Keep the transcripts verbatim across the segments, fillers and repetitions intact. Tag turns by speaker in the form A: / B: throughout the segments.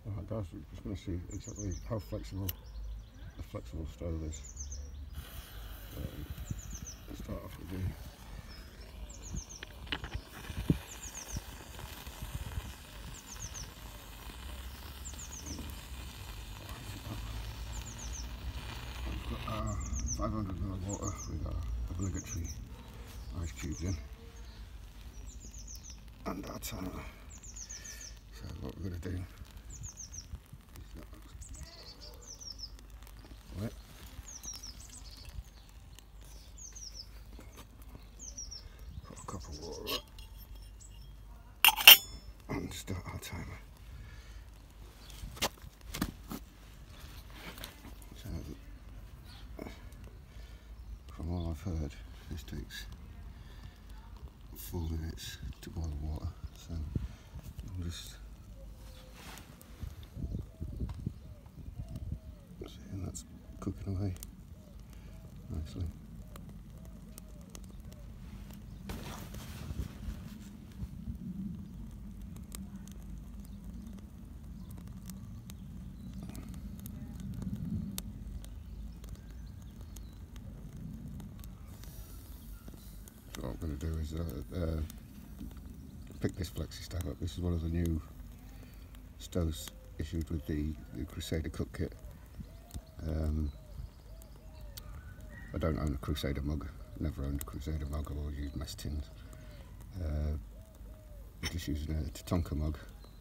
A: Alright guys, we're just going to see exactly how flexible the flexible stove is. Um, let's start off with the We've got our five hundred mil of water with our obligatory ice cubes in and our timer. So what we're going to do is wet. Put a cup of water up and start our timer. So from all I've heard, this takes four minutes to boil water, so I'll just see, and that's cooking away nicely. So what I'm going to do is uh, uh, pick this Flexi stove up. This is one of the new stoves issued with the, the Crusader cook kit. Um, I don't own a Crusader mug, never owned a Crusader mug, I've always used mess tins. Uh, I'm just using a Tatonka mug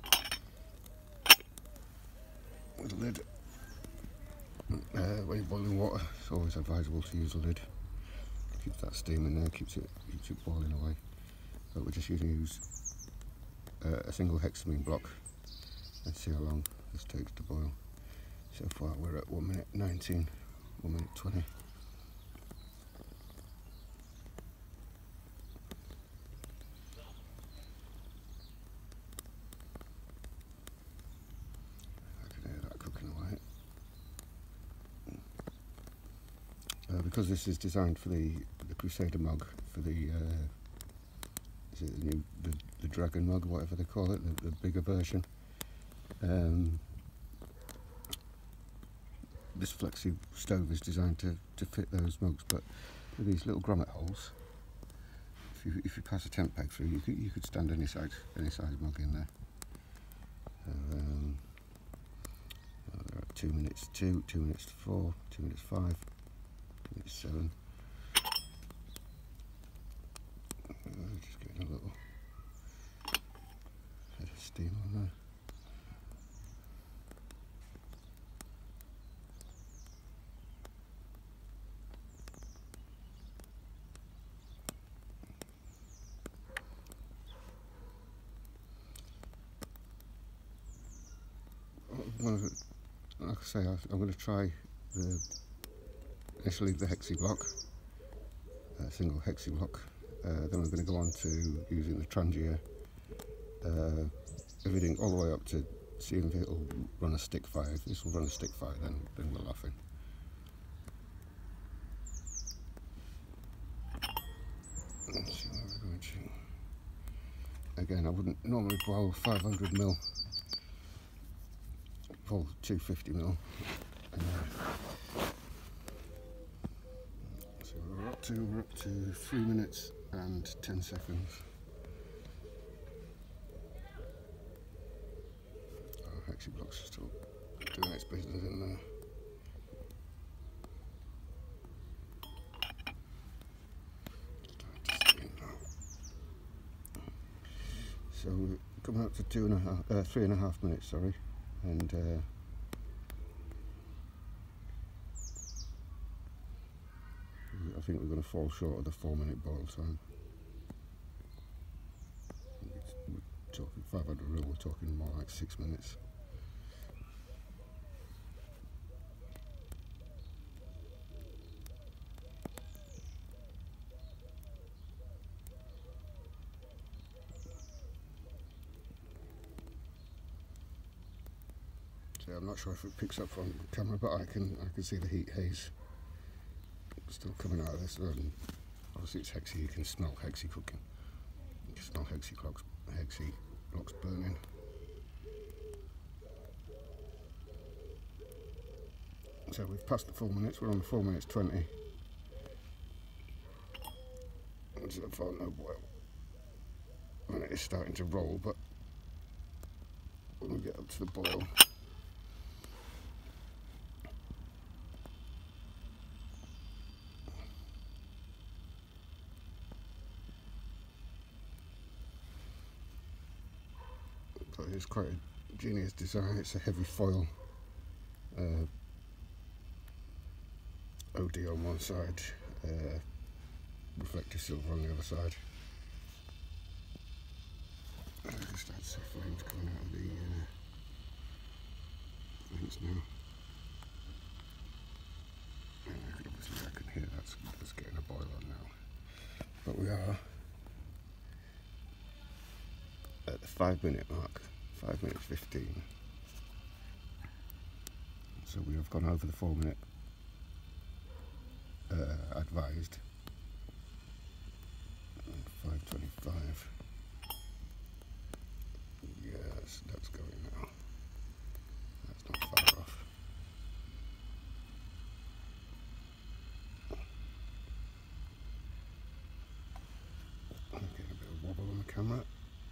A: with a lid. Uh, when you're boiling water, it's always advisable to use a lid. Keeps that steam in there, keeps it keeps it boiling away. But we're just using use uh, a single hexamine block. Let's see how long this takes to boil. So far we're at one minute nineteen, one minute twenty. I can hear that cooking away. Uh, because this is designed for the, the Crusader mug, for the uh, is it the new the, the Dragon mug, whatever they call it, the, the bigger version. Um, this Flexi stove is designed to, to fit those mugs, but with these little grommet holes, if you if you pass a temp peg through, you could you could stand any size any size mug in there. Um, well, they're at two minutes two, two minutes four, two minutes five, two minutes seven. Uh, just getting a little head of steam on there. Well, like I say, I'm going to try the initially the hexi block, a single hexi block. Uh, then we're going to go on to using the Trangia, uh, everything all the way up to seeing if it'll run a stick fire. If this will run a stick fire, then then we're laughing. Let's see where we're going to. Again, I wouldn't normally boil five hundred mil. Pull two hundred fifty mil. Uh, so we're up to we're up to three minutes and ten seconds. Our hexi blocks are still doing its business in there. Starting to steam now. So we're coming up to two and a half, uh, three and a half minutes. Sorry. And uh, I think we're going to fall short of the four minute boil time. We're talking five hundred mil, we're talking more like six minutes. So I'm not sure if it picks up on camera, but I can I can see the heat haze still coming out of this. And obviously it's hexi, you can smell hexi cooking. You can smell hexi blocks, hexi blocks burning. So we've passed the four minutes, we're on the four minutes twenty. And so far no boil. And it is starting to roll, but when we get up to the boil, but it's quite a genius design. It's a heavy foil uh, O D on one side, uh, reflective silver on the other side. I can start to see flames coming out of the uh, vents now. And I can obviously I can hear that's, that's getting a boil on now. But we are at the five minute mark, five minutes fifteen. So we have gone over the four minute uh, advised. five twenty-five. Yes, that's going now. That's not far off. I'm getting a bit of wobble on the camera.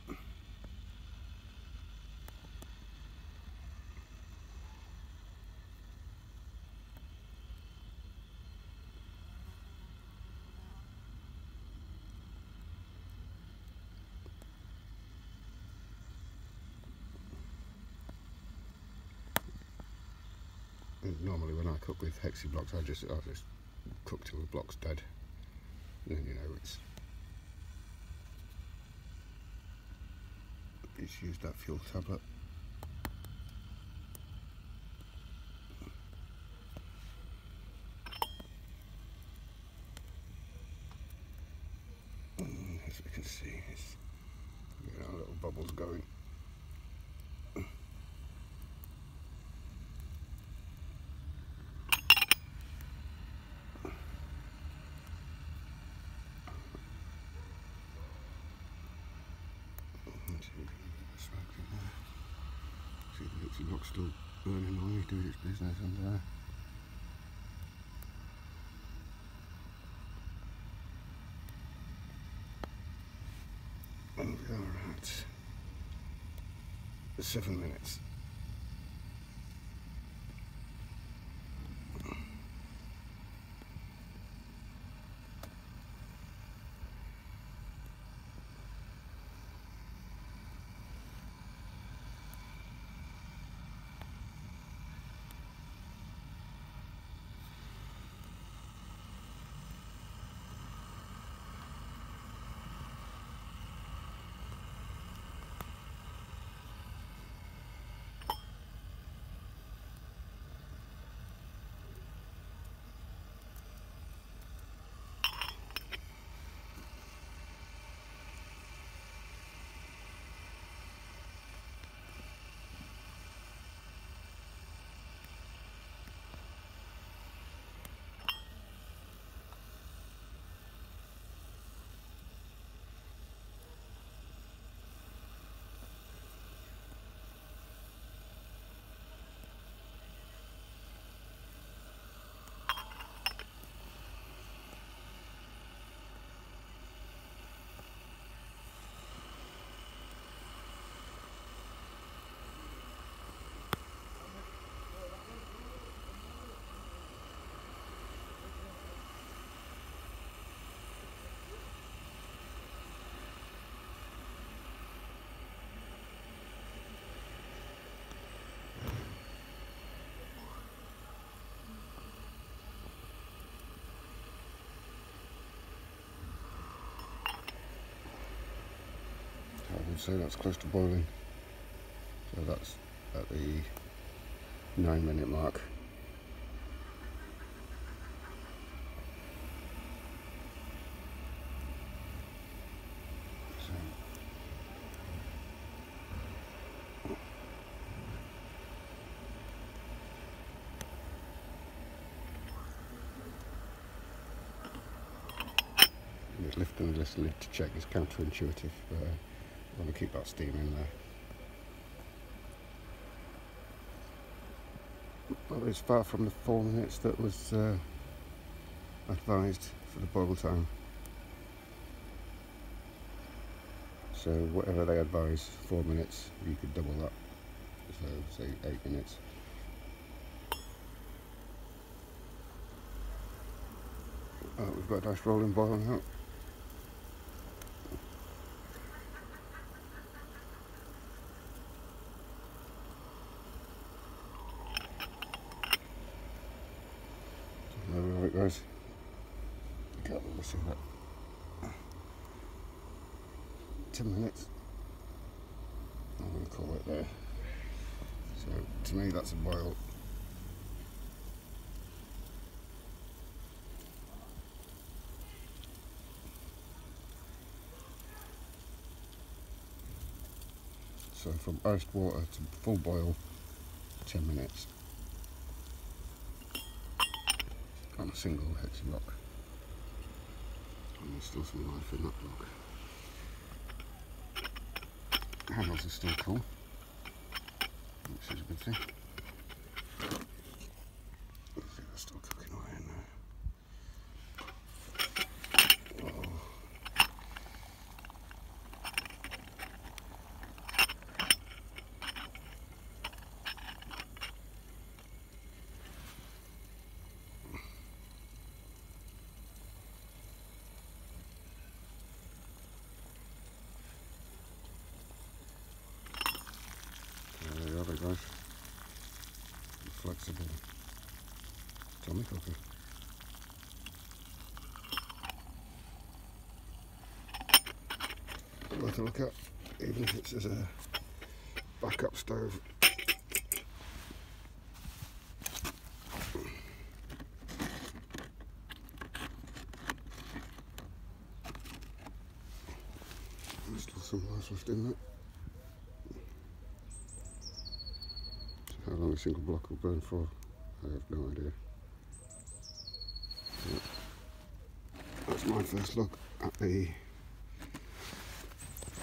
A: Normally when I cook with hexi blocks, I just I just cook till the block's dead. And then you know it's it's used that fuel tablet. And as we can see, it's getting our little bubbles going. See the hexi block still burning away, doing its business under there. And we are at seven minutes. I would say that's close to boiling. So that's at the nine minute mark. So just lifting this lid to check is counterintuitive. Uh, I want to keep that steam in there. Well, it's far from the four minutes that was uh, advised for the boil time. So whatever they advise, four minutes, you could double that. So say eight minutes. Oh, we've got a nice rolling boil now. There we have it, guys. Can't really see that. Ten minutes. I'm going to call it there. So to me, that's a boil. So from iced water to full boil, ten minutes. On a single hexy block. And there's still some life in that block. Handles are still cool, which is a good thing. I think they're still cooking away in there. Oh. There you have it, guys. Flexible tummy cooker. Worth a look at, even if it's as a backup stove. There's still some life left in that. How long a single block will burn for, I have no idea. But that's my first look at the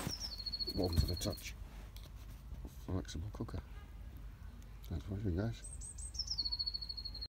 A: warm to the touch flexible cooker. Thanks for watching, guys.